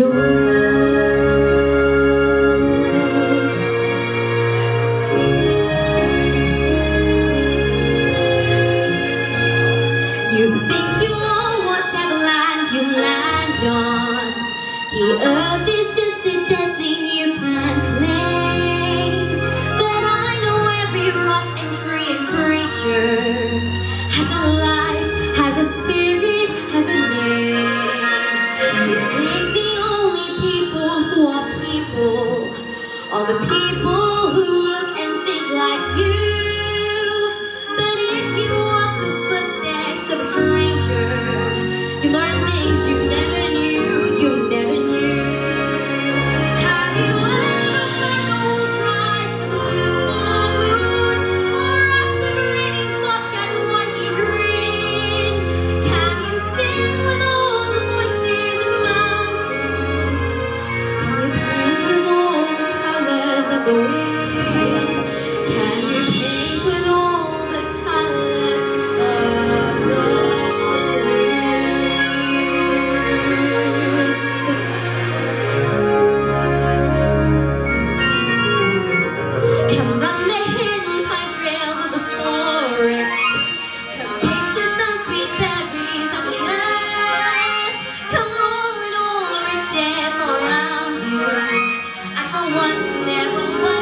You think you own whatever land you land on. The earth is just a dead thing you can't claim. But I know every rock and tree and creature has a life, has a spirit, has a name. You think the only people who are people are the people who look and think like you. But if you walk the footsteps of a stranger, you learn things you never knew, you never knew. Have you ever heard the wolf cries the blue full moon, or asked the grinning bobcat what he dreamed? Can you sing with all the voices of the mountains? Can you paint with all the colors of the wind? Can you paint with all the colors of the wind? Come run the hidden pine trails of the forest. Come taste the sun-sweet berries of the earth. Come roll in all the riches all around you, as the once never was.